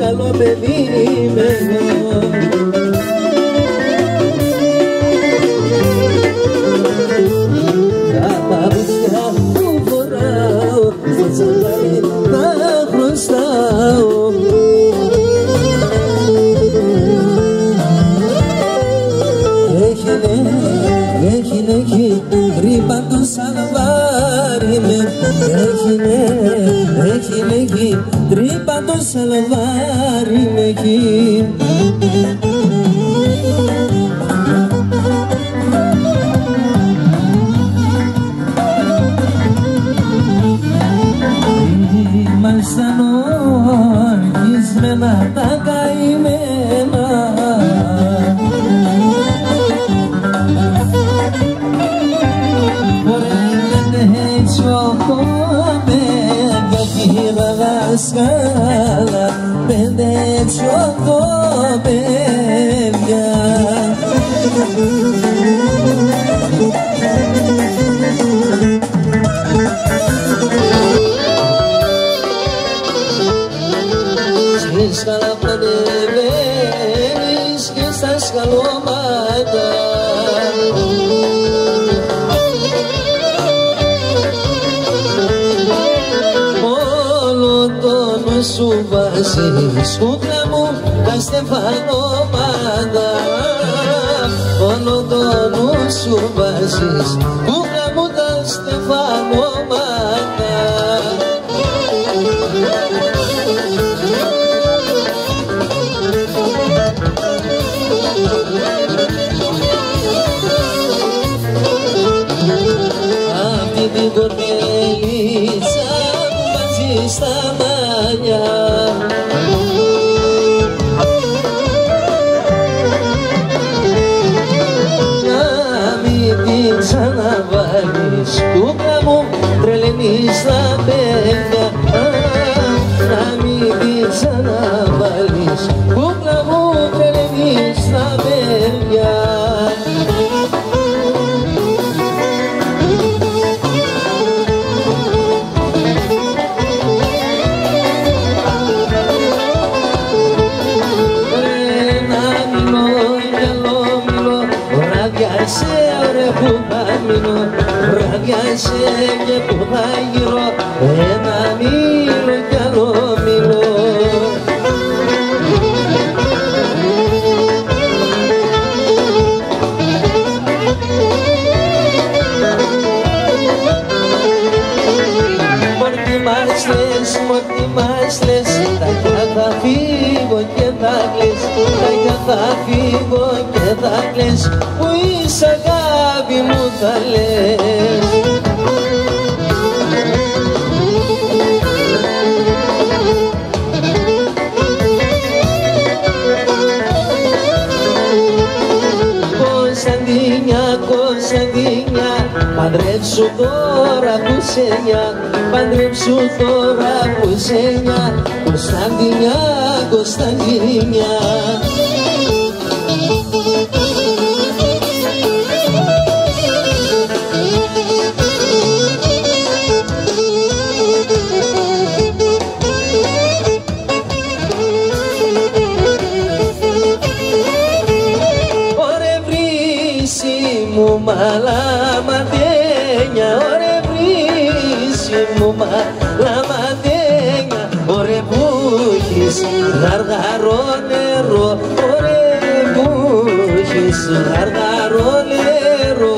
καλό παιδί είμαι εγώ. Τα παπούτσια που φοράω στο τσαντάρι τα χρωστάω. Έχει τρύπα το σαλβάρι με. Έχει τρύπα το σαλβάρι με έχει. Ήμασταν ορκισμένα τα καημένα. Δασκάλα, 5-8 παιδιά. Στη σκάλα πανεβαίνεις και στα σκαλώματα. Σου βάζεις κούκλα μου τα στεφανώματα. Όλο το νου σου βάζεις κούκλα μου τα στεφανώματα. Αυτή την κορδελίτσα που βάζεις στα μάτια. Να μην την ξαναβάλεις κούκλα μου, τρελαίνεις τα παιδιά. Να μην την ξαναβάλεις κούκλα μου, τρελαίνεις τα παιδιά. Βραδιάσαι και που θα γύρω ένα μήλο κι άλλο μήλο. Μόρτι μας λες, τα γιά θα φύγω και θα κλαις. Τα γιά θα φύγω και θα κλαις, που είσαι αγάπη μου θα λες. Κωνσταντίνια, παντρεύσου τώρα που σε νιά. Παντρεύσου τώρα που σε νιά. Κωνσταντίνια, Κωνσταντίνια. Μαλαματένια, ωρε βρύση μου μαλαματένια. Ωρε που έχεις γαργαρό νερό, ωρε που έχεις γαργαρό νερό.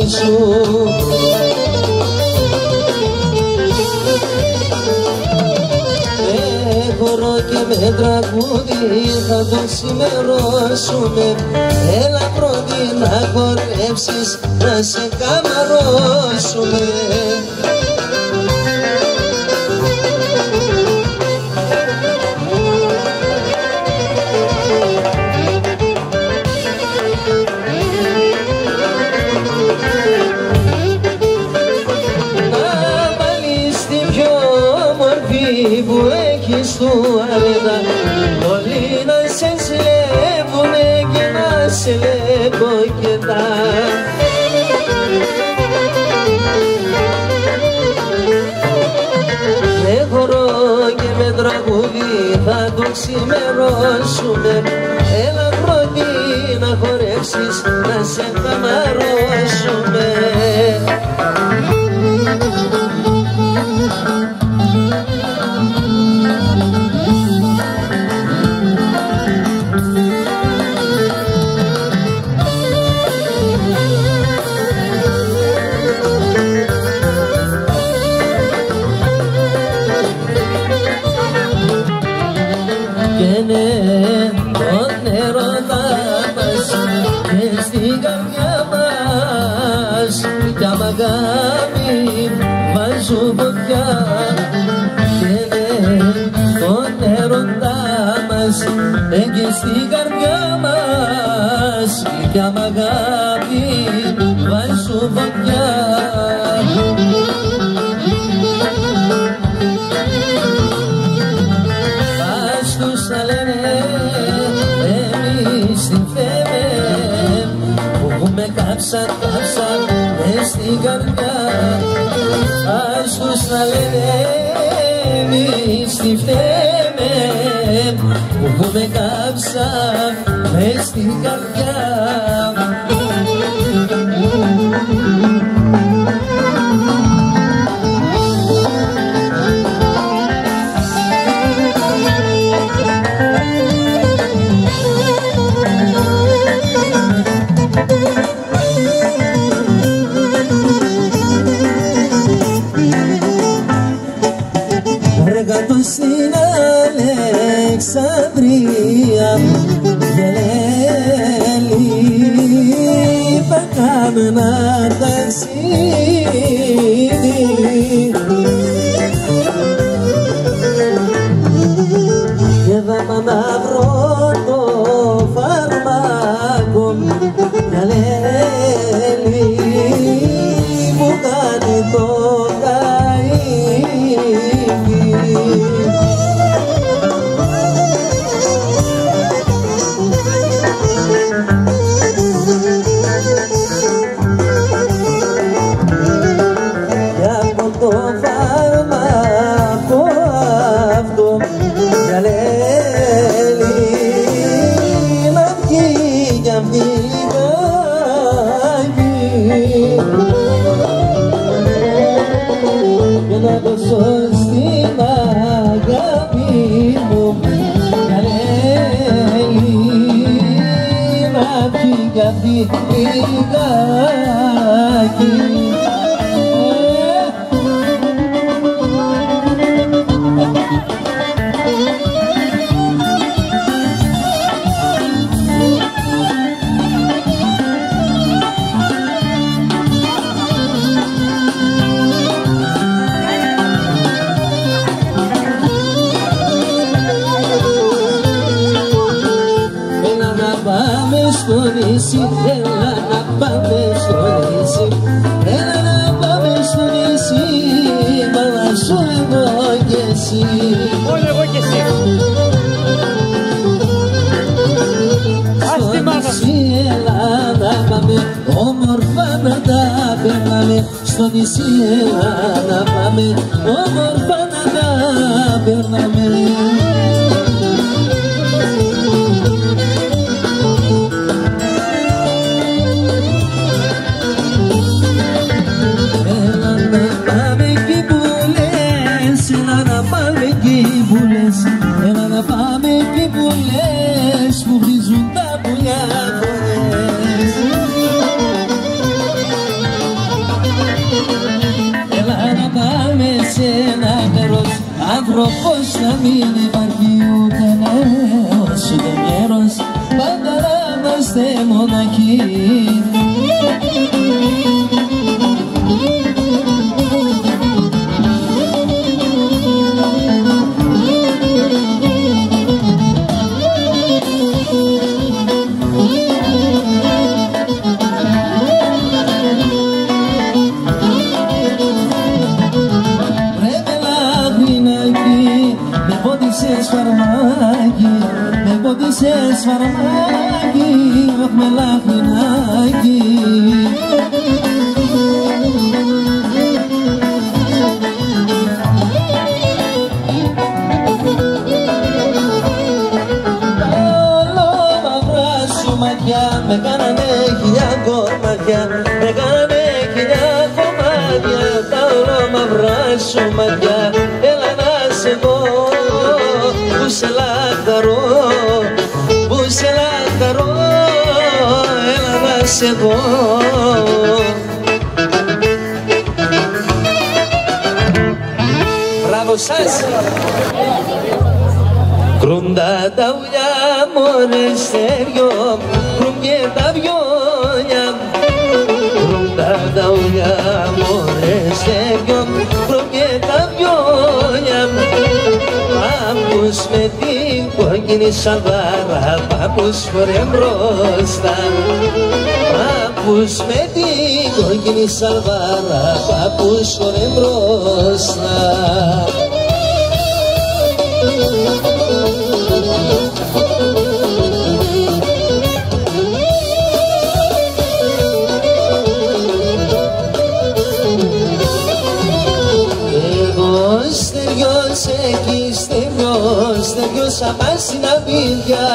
σου. Με χορό και με τραγούδι θα το ξημερώσουμε. Έλα πρώτη να χορέψεις, να σε καμαρώσουμε. Που έχεις του αρετά, όλοι να σε σλεύουνε και να σε λέγω και τα. Με χορό και με τραγούδι θα το ξημερώσουμε. Έλα πρώτη να χορεύσεις, να σε καμαρώσουμε. Και ναι, τον έρωτα μας και στην καρδιά μας κι άμα αγάπη βάζω φωτιά. Και ναι, τον έρωτα μας και στην καρδιά μας κι άμα αγάπη βάζω φωτιά. Να λένε εμείς τι φταίμε που έχουμε κάψαν μες στην καρδιά. Ας τους να λένε εμείς τι φταίμε που έχουμε κάψαν μες στην καρδιά. Κάτω στην Αλεξανδρία γελέλη θα κάνουμε ένα ταξίδι και θα πάω να βρω το φάρμακο γελέλη που κάνει το να δώσω στην αγάπη μου καλέλη να πιει κι αυτή λιγάκι. Στο νησί, έλα να πάμε στο νησί, έλα να πάμε στο νησί, μαλάσω εγώ και εσύ. Όλοι εγώ και εσύ. Στο νησί έλα να πάμε, όμορφα να τα περνάμε. Στο νησί έλα να πάμε, όμορφα να τα περνάμε. Έλα να πάμε εκεί που λες, που βρίζουν τα πουλιά φορές. άνθρωπος να μην υπάρχει ούτε νέος ούτε γέρος, πάντα να είμαστε μοναχοί. Πότισες φαρμάκι, αχ με λαχνάκι. Τα ολόμαυρα σου μάτια με κάνανε χιλιά κομμάτια, με κάνανε χιλιά κομμάτια. Τα ολόμαυρα σου μάτια, έλα να σε δω, που σε λαχταρώ, που σε λαχταρώ, έλα να σε δω. Μπράβο σας! Κρούντα τα ουλιά μωρέ στεριό, κρούν και τα βιόνια. Κρούντα τα ουλιά μωρέ στεριό, κρούν και τα βιόνια. Πάπους με την κόκκινη σαλβάρα, πάπους φορέ μπροστά. Πάπους με την κόκκινη σαλβάρα, πάπους φορέ μπροστά. Εκεί στεριώσα πας στην απίδια.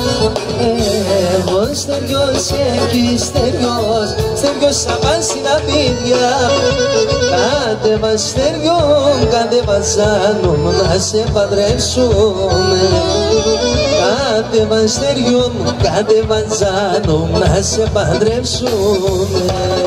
Εγώ στεριώσα εκεί στεριώσα πας στην απίδια. Κατέβα στεριών, κατέβα ζάνων να σε παντρεύσουμε. Κατέβα στεριών, κατέβα ζάνων να σε παντρεύσουμε.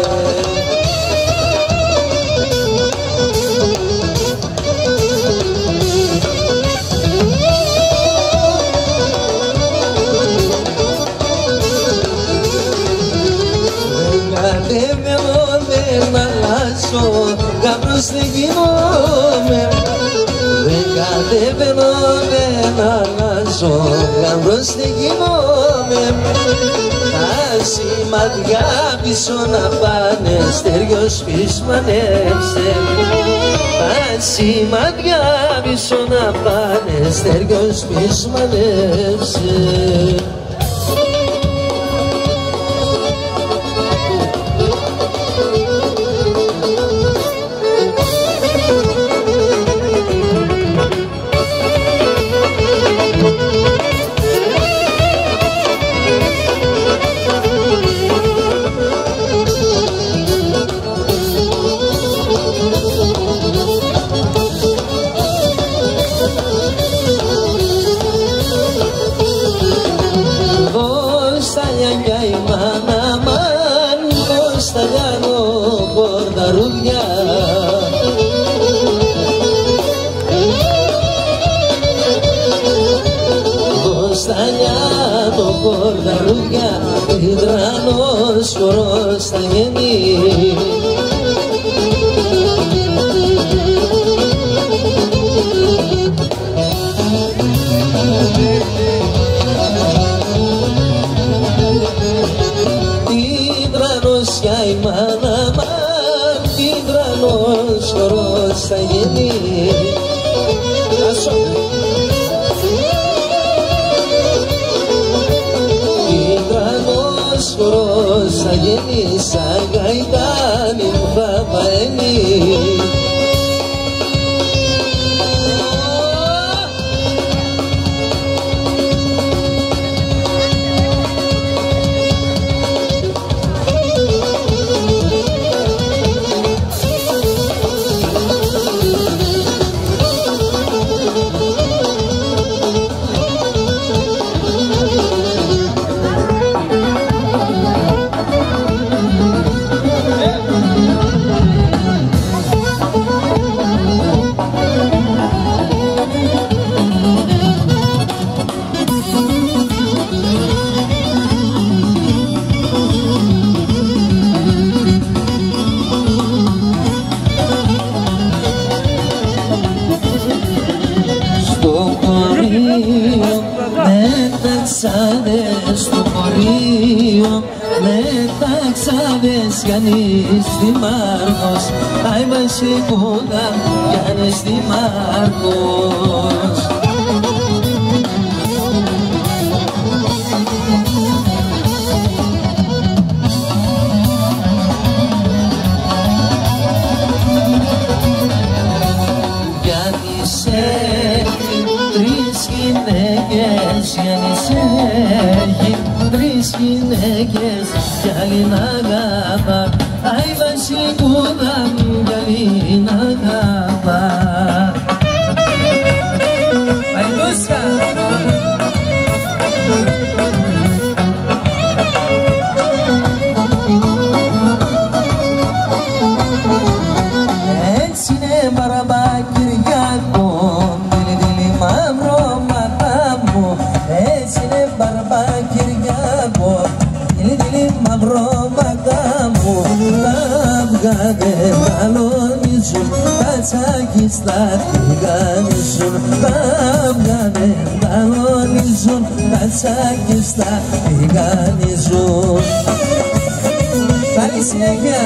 Γαμπρός δεν γίνομαι, δεν κατεβαίνω, δεν αλλάζω. Γαμπρός δεν γίνομαι, τα σημαδιά πίσω να πάνε, στεριός πίσω μανέψε. Τα σημαδιά πίσω να πάνε, στεριός πίσω μανέψε. Κορδαρούγια, υδρανός χορός θα γίνει. Υδρανός για η μάνα μαν, υδρανός χορός θα γίνει. Χορός θα γίνει, σαν γαϊτάνι μου θα βαίνει. Γιάννης Δημάρχος, άι μας σηκούνα Γιάννης Δημάρχος. Γιάννης έχει τρεις γυναίκες, Γιάννης έχει τρεις γυναίκες κι άλλη να αγαπά, άι βασικούδα μου κι άλλη να αγαπά. Αϊνούσκα! Έτσι είναι μπαρμπακυριακό, δίλη μαύρο ματά μου. Έτσι είναι μπαρμπακυριακό, δίλη μαύρο ματά μου. Τα αυγά δεν καλονίζουν, τα τσακιστά τηγανίζουν. Τα αυγά δεν καλονίζουν, τα τσακιστά τηγανίζουν. Καλή συνέχεια!